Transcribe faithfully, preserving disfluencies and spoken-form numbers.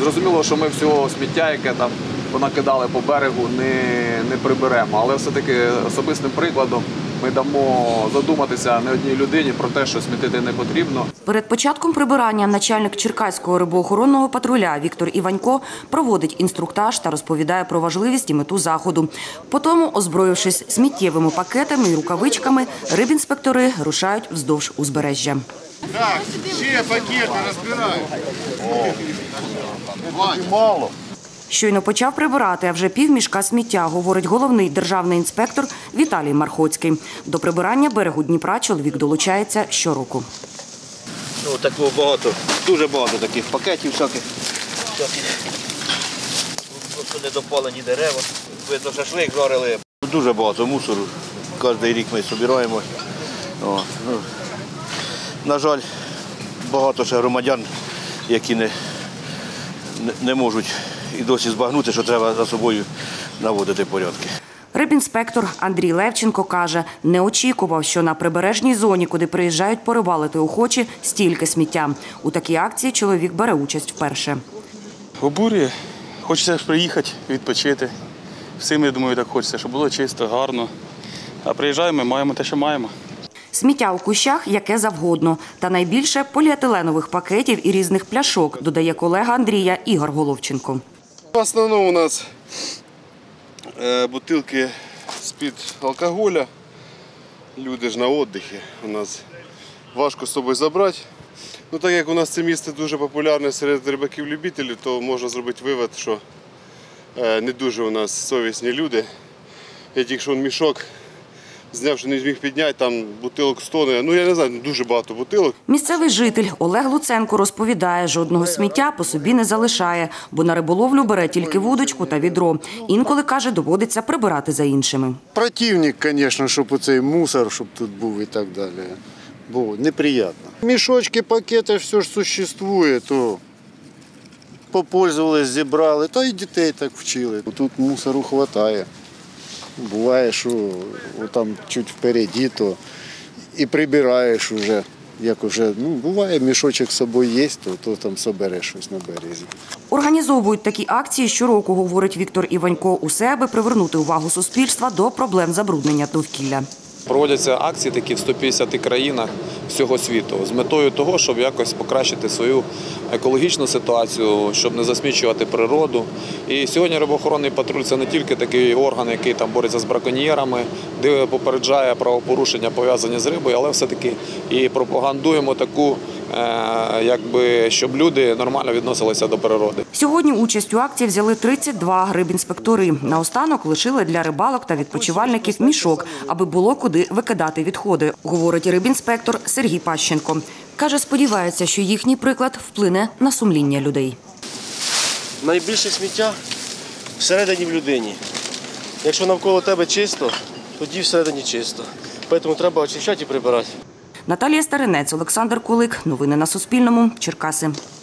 Зрозуміло, що ми всього сміття, яке там понакидали по берегу, не, не приберемо. Але все-таки особистим прикладом ми дамо задуматися не одній людині про те, що смітити не потрібно. Перед початком прибирання начальник Черкаського рибоохоронного патруля Віктор Іванько проводить інструктаж та розповідає про важливість і мету заходу. Потім, озброївшись сміттєвими пакетами і рукавичками, рибінспектори рушають вздовж узбережжя. Так, ще пакети розбирають. Мало. Щойно почав прибирати, а вже півмішка сміття, говорить головний державний інспектор Віталій Мархоцький. До прибирання берегу Дніпра чоловік долучається щороку. Ну, такого багато, дуже багато таких пакетів всяких. Тут недопалені дерева, видно, шашлик жарили. Дуже багато мусору, кожен рік ми збираємо. О, ну, на жаль, багато ще громадян, які не, не, не можуть і досі збагнути, що треба за собою наводити порядки. Рибінспектор Андрій Левченко каже, не очікував, що на прибережній зоні, куди приїжджають порибалити охочі, стільки сміття. У такій акції чоловік бере участь вперше. Обурює. Хочеться ж приїхати, відпочити. Всім, я думаю, так хочеться, щоб було чисто, гарно. А приїжджаємо, маємо те, що маємо. Сміття у кущах яке завгодно. Та найбільше поліетиленових пакетів і різних пляшок, додає колега Андрія Ігор Головченко. В основному у нас бутилки з-під алкоголя. Люди ж на відпочинку. У нас важко з собою забрати. Ну, так як у нас це місце дуже популярне серед рибаків-любителів, то можна зробити вивод, що не дуже у нас совісні люди. Я тільки що мішок зняв, що не зміг підняти, там бутилок сто, ну я не знаю, дуже багато бутилок. Місцевий житель Олег Луценко розповідає, жодного сміття по собі не залишає, бо на риболовлю бере тільки вудочку та відро. Інколи, каже, доводиться прибирати за іншими. Противник, звісно, щоб оцей мусор, щоб тут був і так далі. Бо неприємно. Мішочки, пакети, все ж существує, то попользувались, зібрали, та й дітей так вчили. Тут мусору вистачає. Буває, що там чуть впереді, то і прибираєш вже. Як вже, ну, буває, мішочок з собою є, то, то там собереш щось на березі. Організовують такі акції щороку, говорить Віктор Іванько, усе, аби привернути увагу суспільства до проблем забруднення довкілля. Проводяться акції такі в ста п'ятдесяти країнах всього світу з метою того, щоб якось покращити свою екологічну ситуацію, щоб не засмічувати природу. І сьогодні рибоохоронний патруль – це не тільки такий орган, який там бореться з браконьєрами, де попереджає правопорушення, пов'язані з рибою, але все-таки і пропагандуємо таку, якби, щоб люди нормально відносилися до природи. Сьогодні участь у акції взяли тридцять два рибінспектори. Наостанок лишили для рибалок та відпочивальників мішок, аби було куди викидати відходи, говорить рибінспектор Сергій Пащенко. Каже, сподівається, що їхній приклад вплине на сумління людей. Найбільше сміття всередині в людині. Якщо навколо тебе чисто, тоді всередині чисто. Тому треба очищати і прибирати. Наталія Старинець, Олександр Кулик. Новини на Суспільному. Черкаси.